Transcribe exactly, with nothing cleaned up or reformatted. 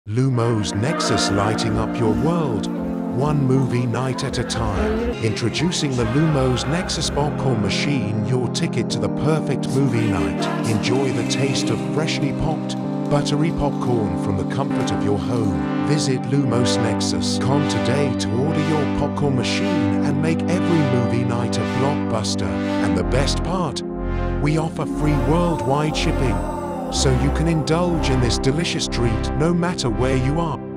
Lumos Nexus, lighting up your world, one movie night at a time. Introducing the Lumos Nexus Popcorn Machine, your ticket to the perfect movie night. Enjoy the taste of freshly popped, buttery popcorn from the comfort of your home. Visit Lumos Nexus dot com today to order your popcorn machine and make every movie night a blockbuster. And the best part, we offer free worldwide shipping, so you can indulge in this delicious treat no matter where you are.